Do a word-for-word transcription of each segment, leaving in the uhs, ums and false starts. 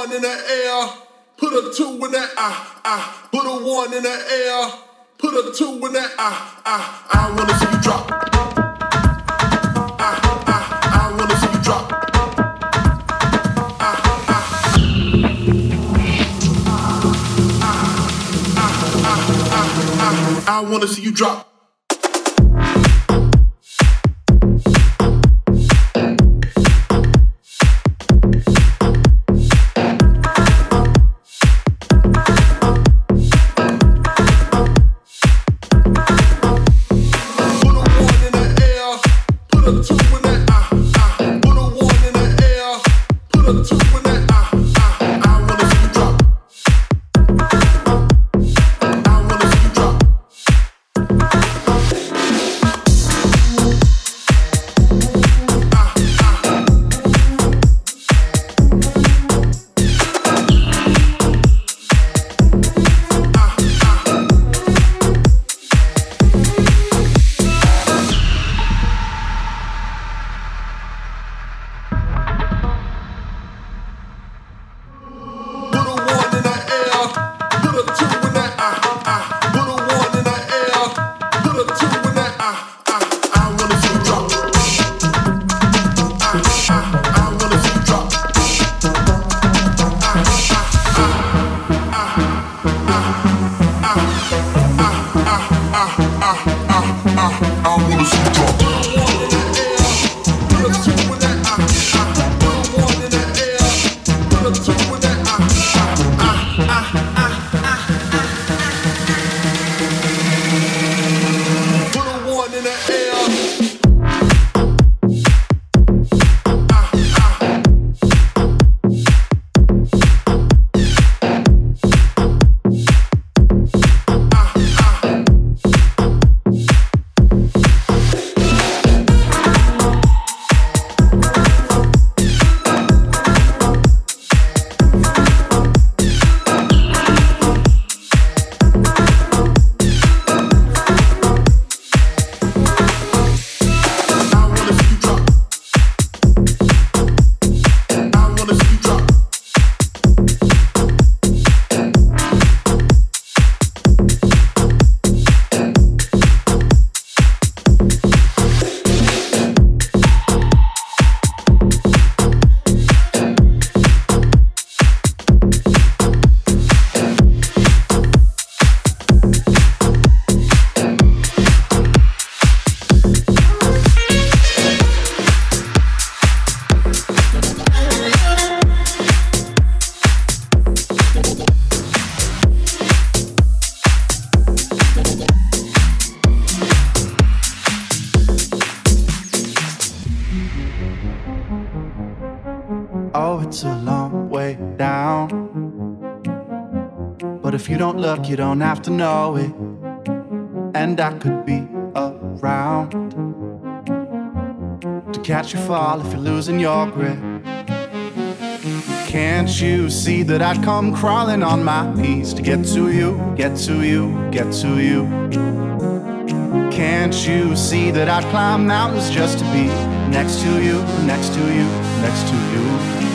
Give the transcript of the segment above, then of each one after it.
one in the air, put a two in that ah ah, put a one in the air, put a two in that ah ah. I wanna see you drop. Ah ah, I wanna see you drop. Ah ah. Ah, I wanna see you drop. If you don't look, you don't have to know it. And I could be around to catch you fall if you're losing your grip. Can't you see that I'd come crawling on my knees to get to you, get to you, get to you? Can't you see that I'd climb mountains just to be next to you, next to you, next to you?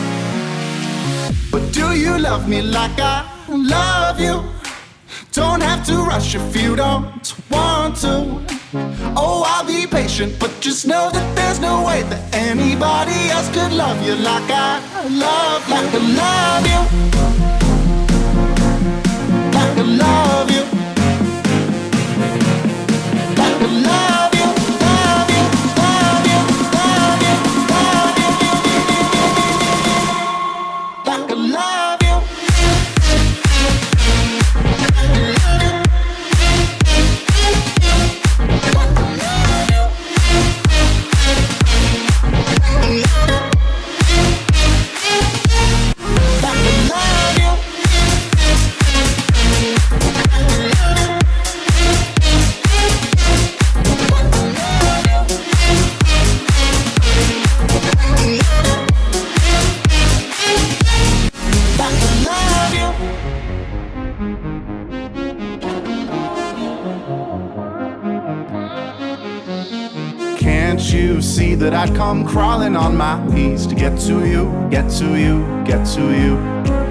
But do you love me like I love you? Don't have to rush if you don't want to. Oh, I'll be patient, but just know that there's no way that anybody else could love you like I love you. Like I love you. Like I love you. Like I love you. Love you. Love you. Love you. Love you. Like I love you. Can't you see that I'd come crawling on my knees to get to you, get to you, get to you?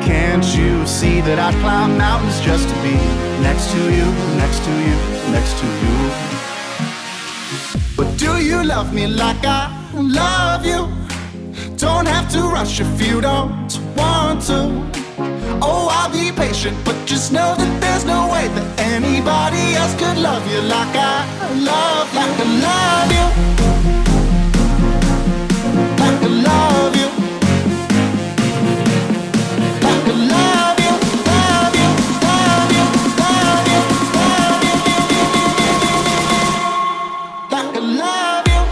Can't you see that I'd climb mountains just to be next to you, next to you, next to you? But do you love me like I love you? Don't have to rush if you don't want to. Oh, I'll be patient, but just know that there's no way that anybody else could love you like I love, like I love you, like I love you, like I love you, love you, love you, love you, love you, like I love you.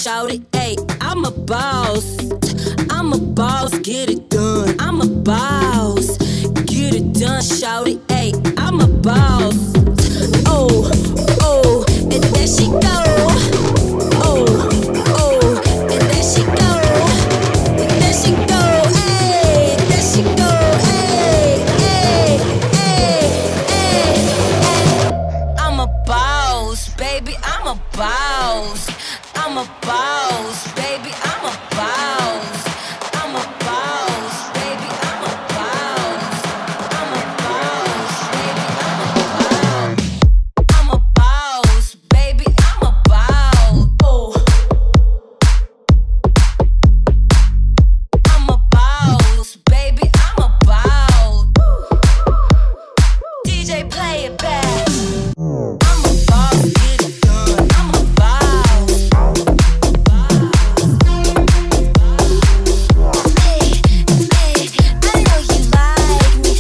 shout it, ayy, I'm a boss. I'm a boss, get it done. I'm a boss, get it done. Shout it, ayy, I'm a boss. Oh, oh, and there she go. Oh, oh, and there she go. And there she go, ayy, there she go, ayy, ayy, ayy, ayy. I'm a boss, baby, I'm a boss. I'm a boss, baby, I'm a boss. I'm a boss, baby, I'm a boss. I'm a boss, baby, I'm a boss. I'm a boss, baby, I'm a boss. Oh. I'm a boss, baby, I'm a boss. D J, play it back. I'm a boss, get it done. I'm a boss. Hey, hey, I know you like me.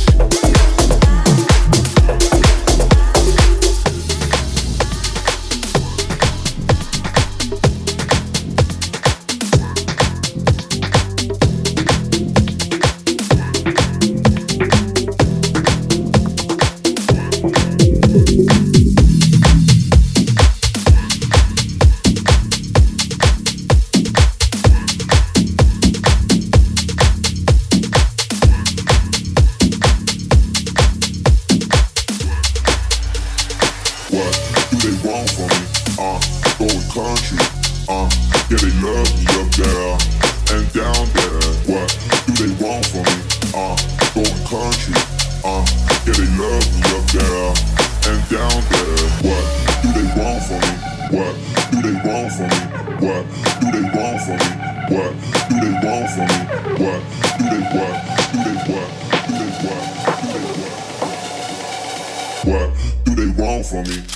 What do they want from me? Uh, going country. Uh, yeah, they love me up there and down there. What do they want from me? Uh, going country. Uh, yeah, they love me up there and down there. What do they want from me? What do they want from me? What do they want from me? What do they want from me? What do they what? Do they what? Do they what? Do they what? What do they want from me?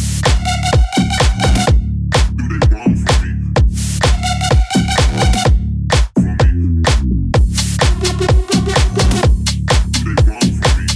Do they want from me? From me? Do they want from me? Do they want from me?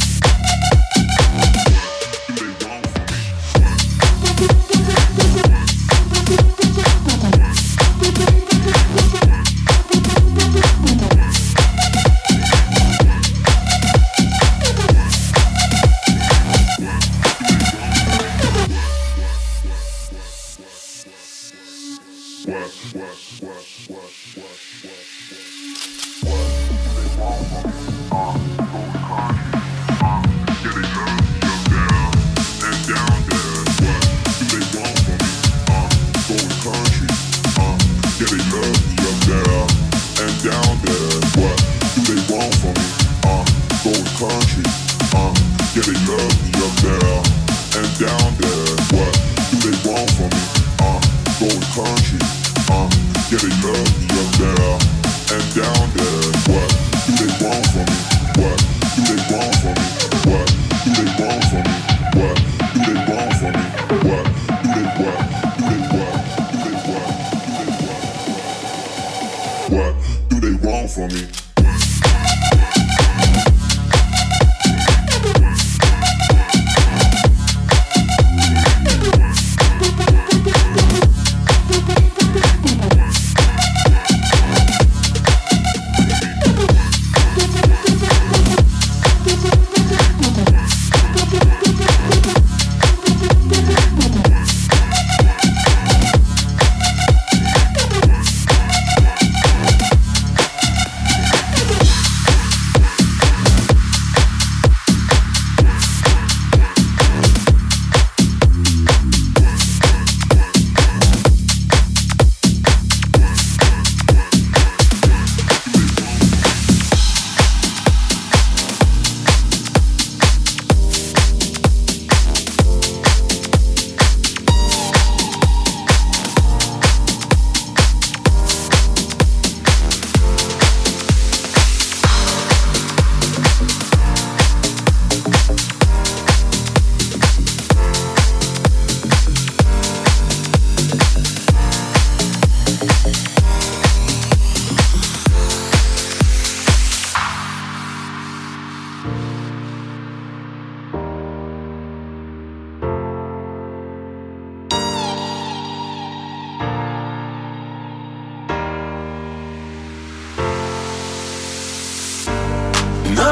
For me.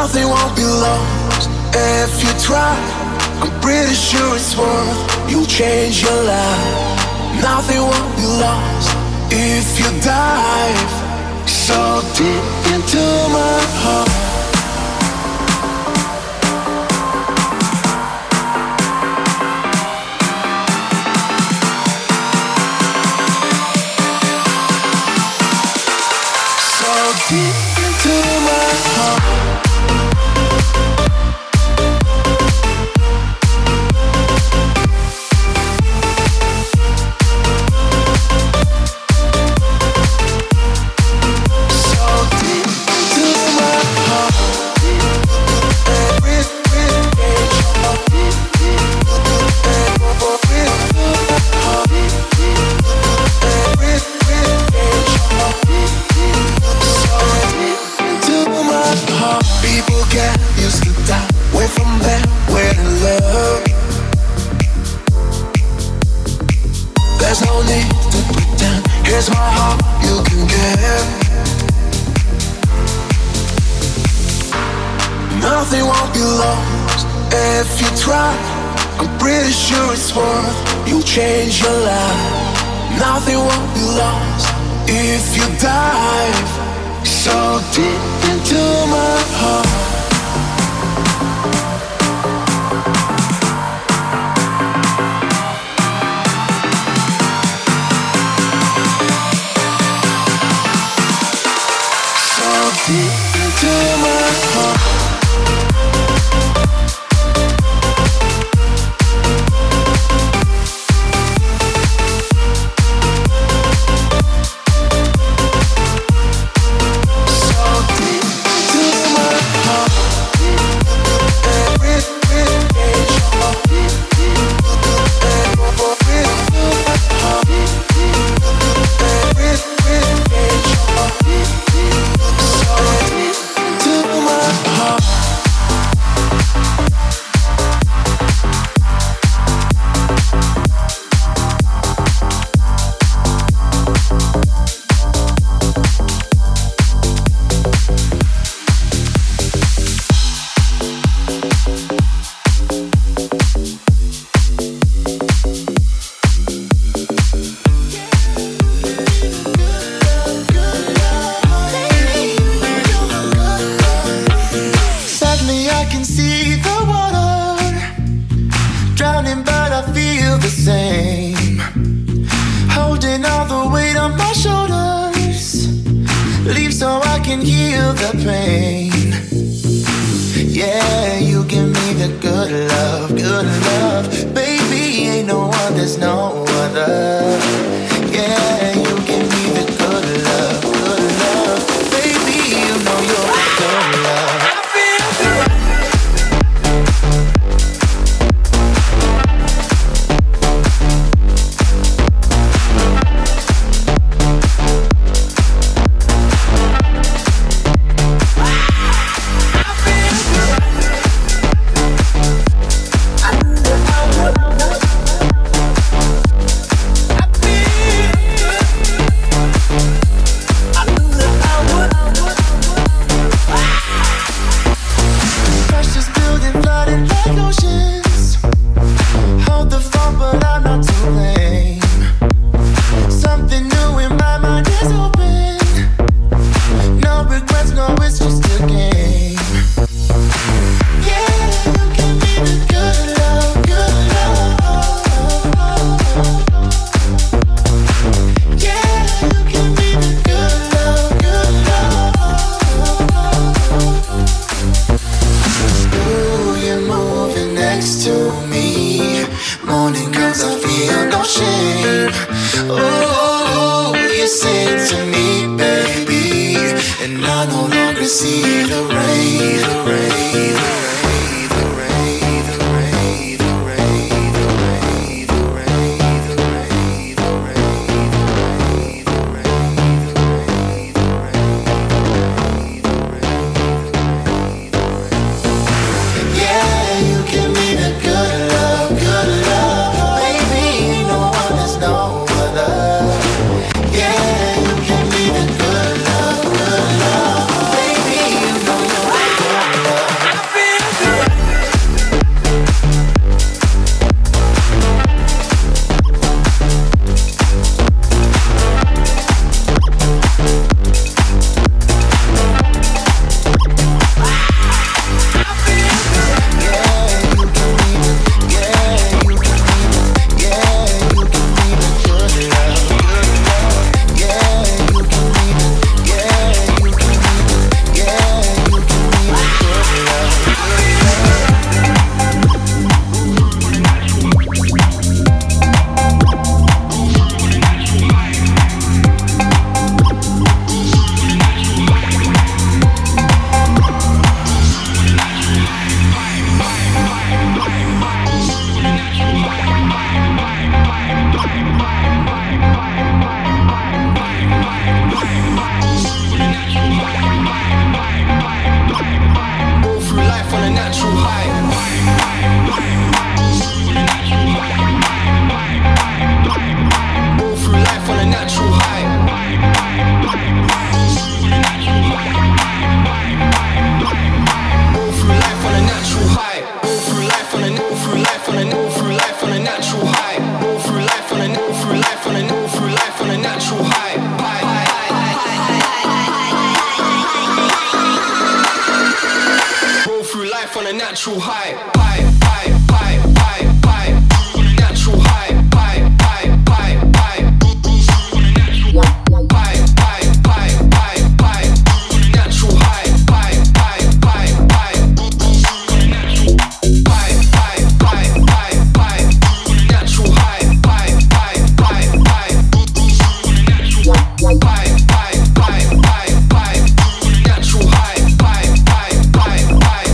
Nothing won't be lost if you try. I'm pretty sure it's worth. You'll change your life. Nothing won't be lost if you dive so deep into my heart. Deep into my heart. So deep into my heart. Every, every page of my heart. Every, every page of my heart. People get used to that. Way from there, where to love. There's no need to pretend. Here's my heart, you can get. Nothing won't be lost if you try. I'm pretty sure it's worth. You'll change your life. Nothing won't be lost if you dive so deep into my heart. So deep into my heart. natural high, high, high, high, high, high, natural high, high, high, high, high, high, high, high, high, high, natural high, high, high, high, high, high, high, high, high, high, natural high, high, high, high, high, high, high, high, high, high, natural high, high, high, high, high.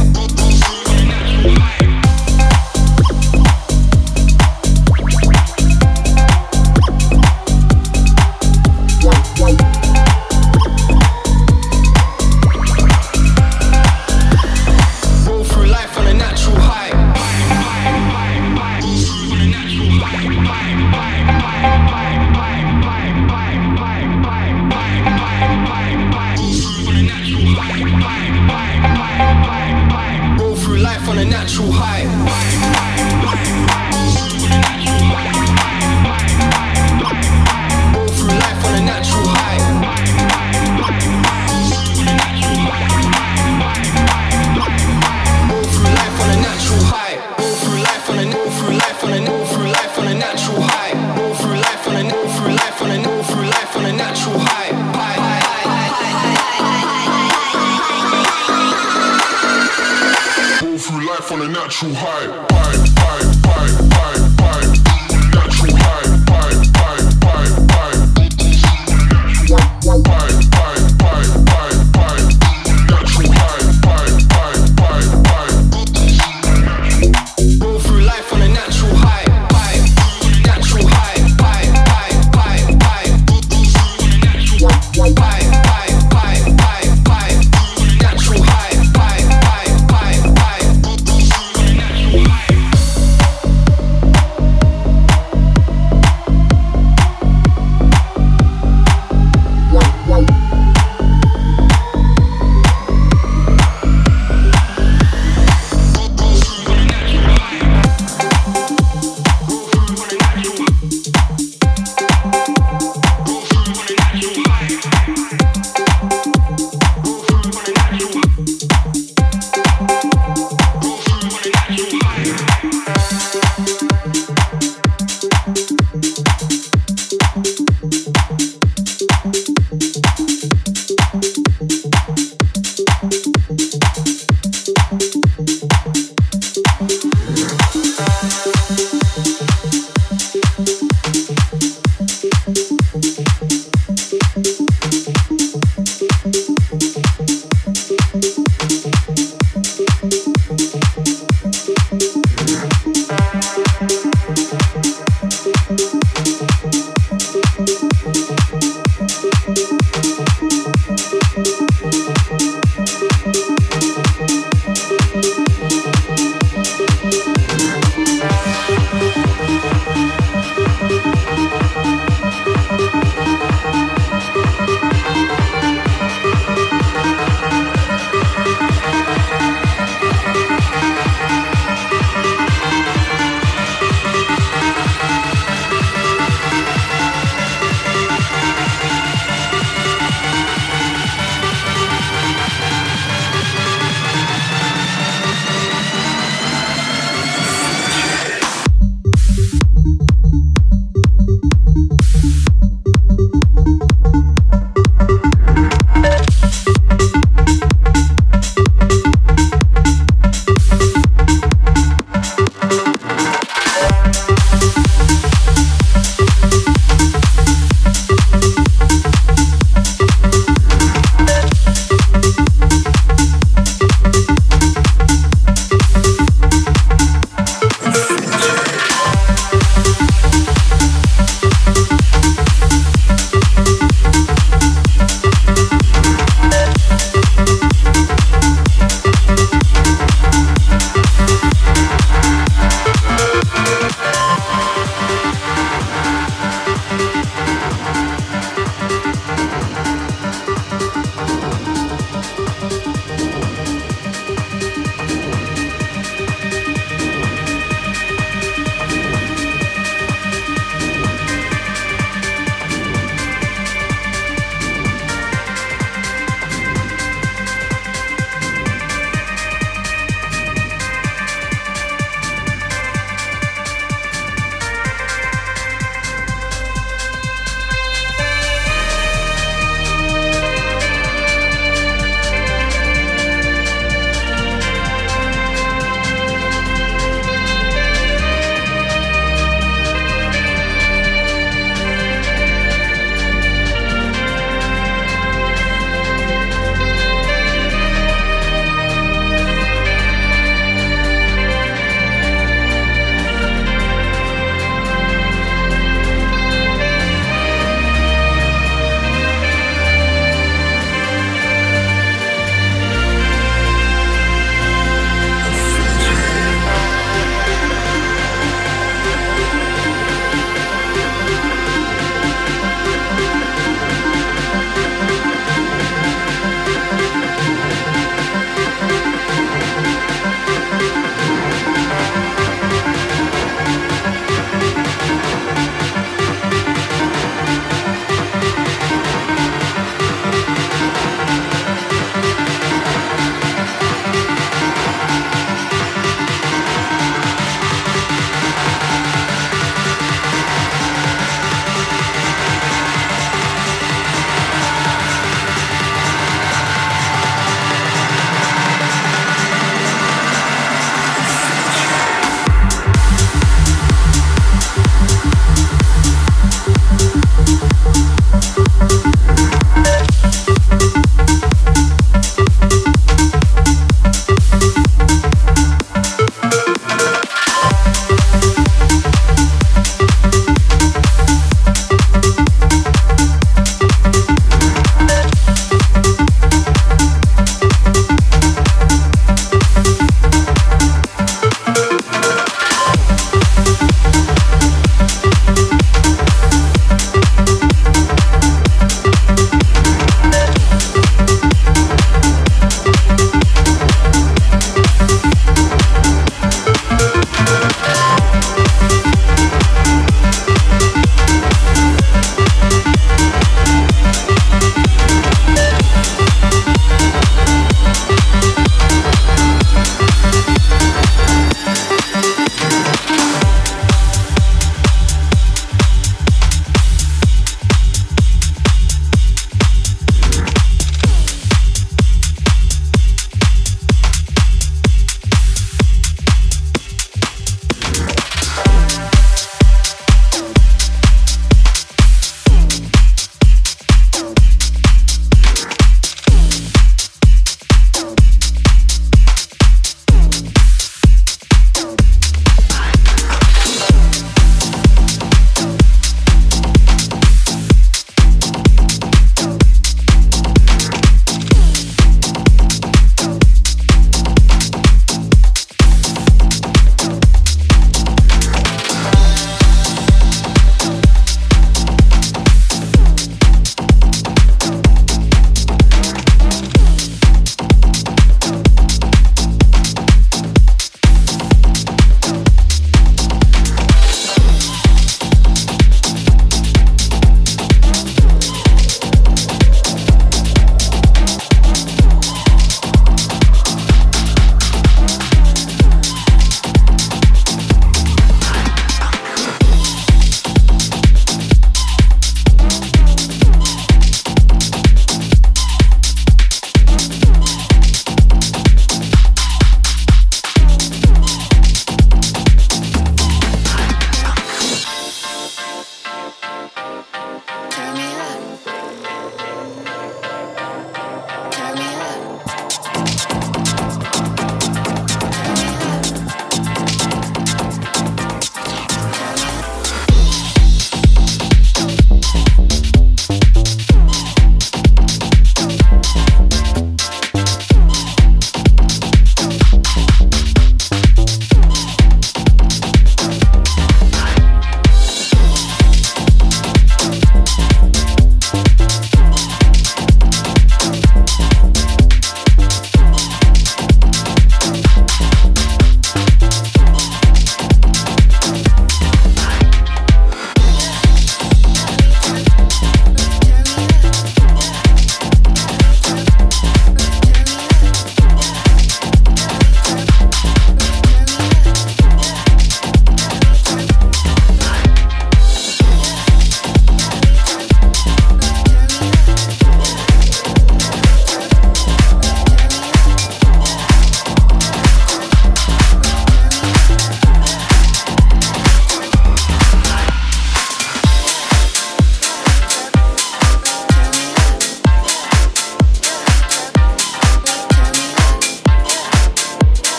On a natural high, high, high, high, high, high, natural high, high, high, high, high, high, high, high, high, high, natural high, high, high, high, high. Roll through life on a natural high, high, natural high, high, high, high, high, high, high, high, high, high, natural high, high, high, high, high.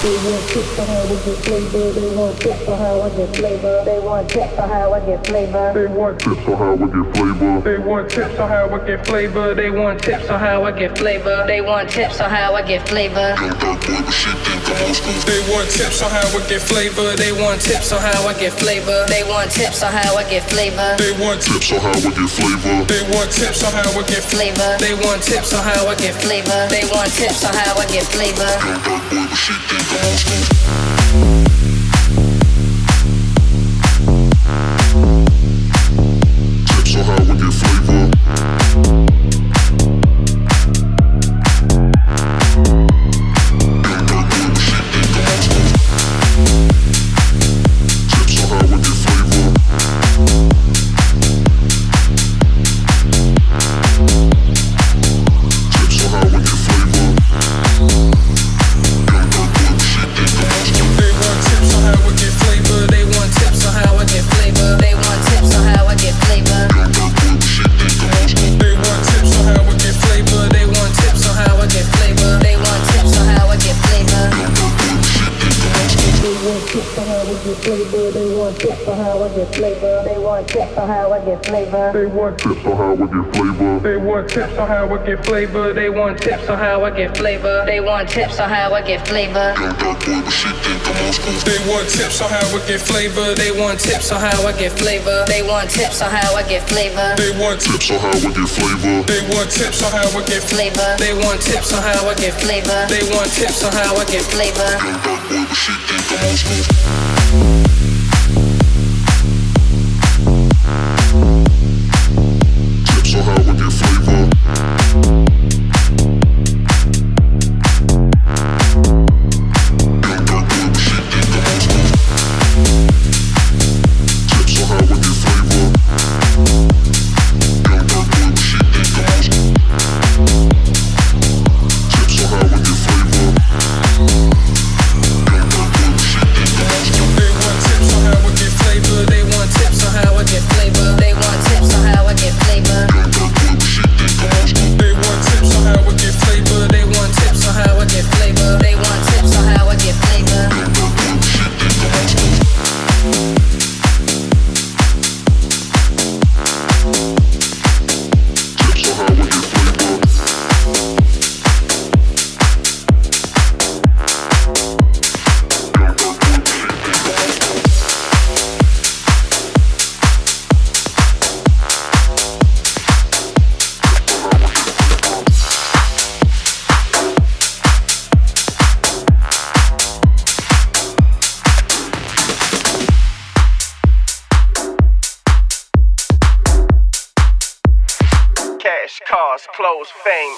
They want tips on how we get flavor. They want tips on how I get flavor. They want tips on how I get flavor. They want tips on how I get flavor. They want tips on how I get flavor. They want tips on how I get flavor. They want tips on how I get flavor. They want tips on how I get flavor. They want tips on how I get flavor. They want tips on how I get flavor. They want tips on how I get flavor. They want tips on how I get Flavor. They want tips on how I get Flavor. They want tips on how I get flavor. Tips on how I get flavor. They want tips on how I get flavor. They want tips on how I get flavor. They want tips on how I get flavor. They want tips on how I get flavor. They want tips on how I get flavor. They want tips on how I get flavor. They want tips on how I get flavor. They want tips on how I get flavor. They want tips on how I get Flavor. They want tips on how I get Flavor. They want tips on how I get Flavor. Tips on how I get flavor. Cars, clothes, fame.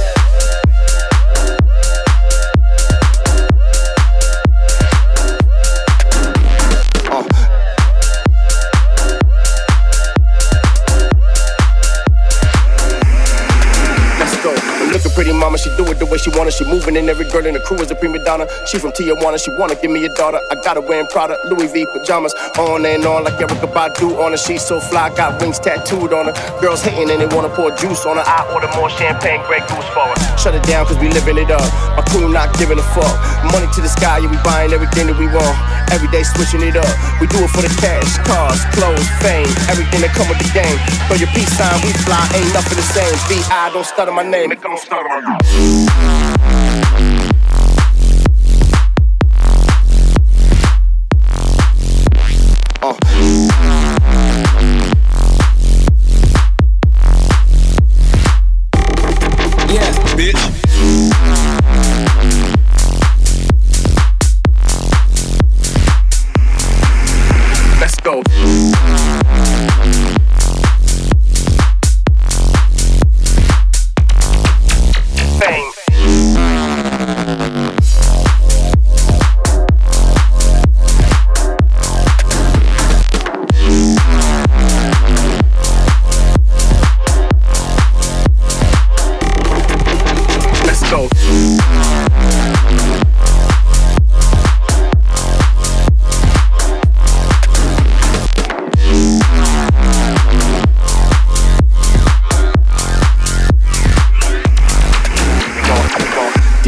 Pretty mama, she do it the way she wanna. She moving in every girl in the crew is a prima donna. She from Tijuana, she wanna give me a daughter. I got her wearing Prada, Louis V pajamas. On and on like Erykah Badu on her. She's so fly, got wings tattooed on her. Girls hating and they wanna pour juice on her. I order more champagne, Grey Goose for her. Shut it down cause we living it up. My crew not giving a fuck. Money to the sky, yeah, we buying everything that we want. Every day switching it up. We do it for the cash, cars, clothes, fame. Everything that come with the game. Throw your peace sign, we fly, ain't nothing the same. B I don't stutter my name, it don't stutter my name. Uh. Yeah, bitch. Let's go. Fame. Let's go.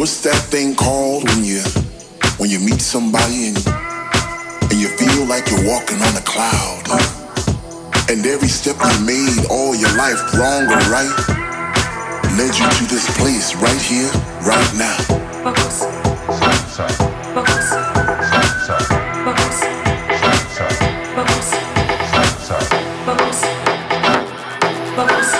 What's that thing called when you when you meet somebody and and you feel like you're walking on a cloud, and every step you made all your life, wrong or right, led you to this place right here, right now. Bubbles. Bubbles. Bubbles. Bubbles. Bubbles. Bubbles. Bubbles.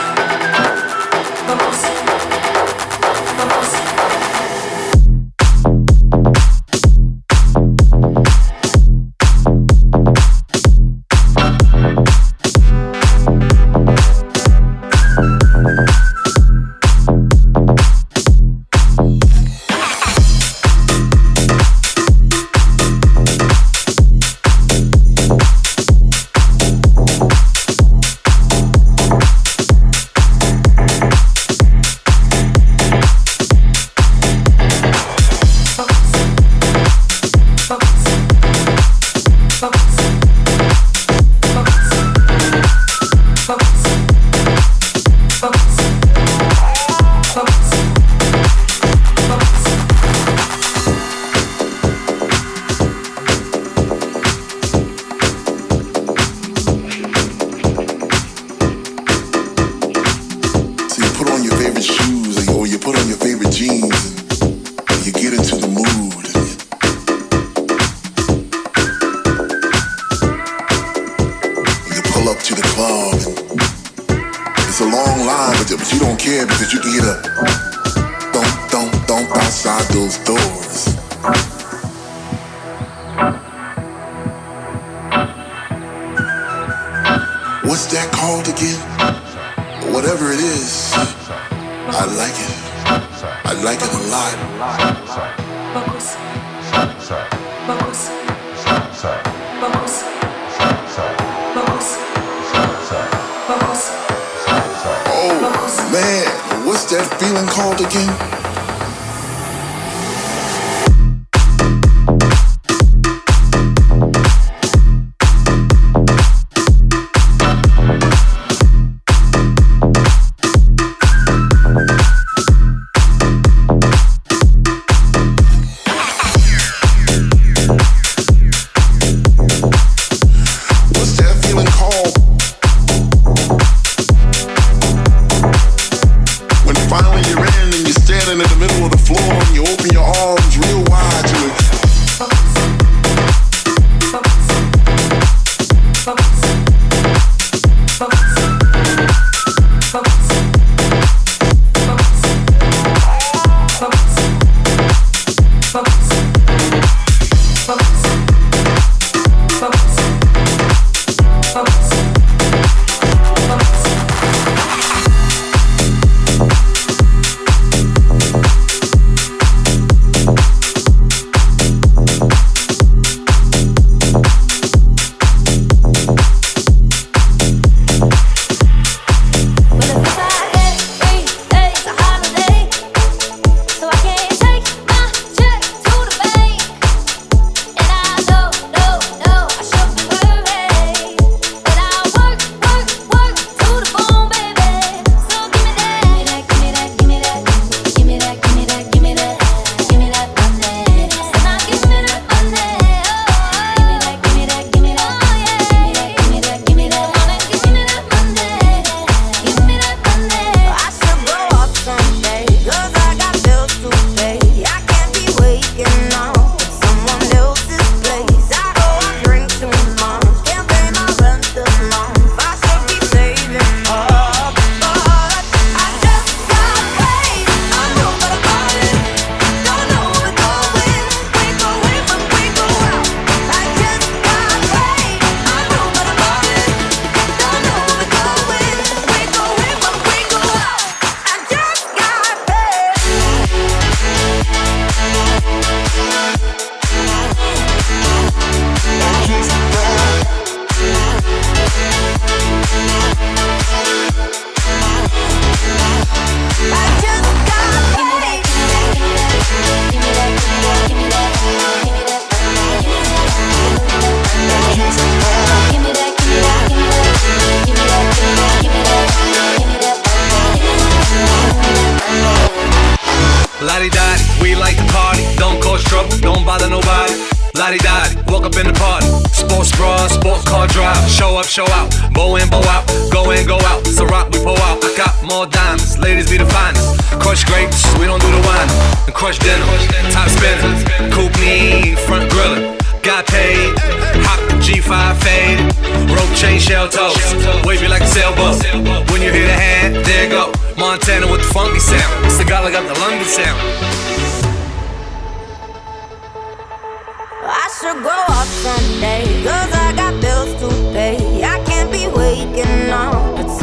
Finally you're in and you're standing Walk up in the party, sports bra, sport car drive. Show up, show out, bow in, bow out, go in, go out. It's a rock, we pull out. I got more diamonds, ladies be the finest. Crush grapes, we don't do the wine. And crush dinner, top spinning, coupe me, front grillin'. Got paid, hop G five fade, rope chain shell toes, wavy like a sailboat. When you hear the hand, there you go. Montana with the funky sound. Cigar got the London sound. I should grow up someday, cause I got bills to pay. I can't be waking up